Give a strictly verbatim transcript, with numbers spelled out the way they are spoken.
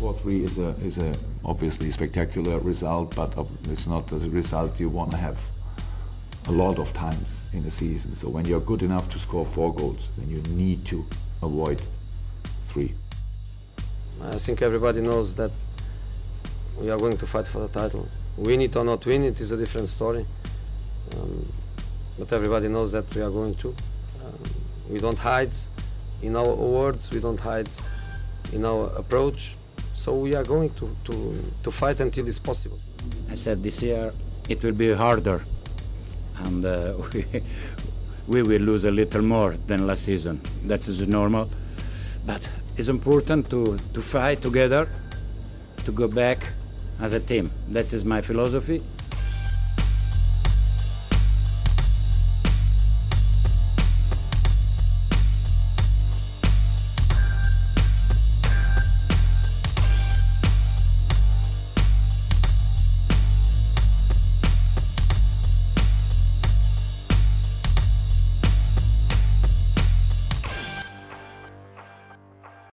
four three is a is a obviously spectacular result, but it's not a result you want to have a lot of times in a season. So when you're good enough to score four goals, then you need to avoid three. I think everybody knows that we are going to fight for the title. Win it or not win it is a different story. Um, but everybody knows that we are going to. Um, we don't hide in our words, we don't hide in our approach. So we are going to, to, to fight until it's possible. I said this year it will be harder, and uh, we, we will lose a little more than last season. That is normal, but it's important to, to fight together, to go back as a team. That is my philosophy.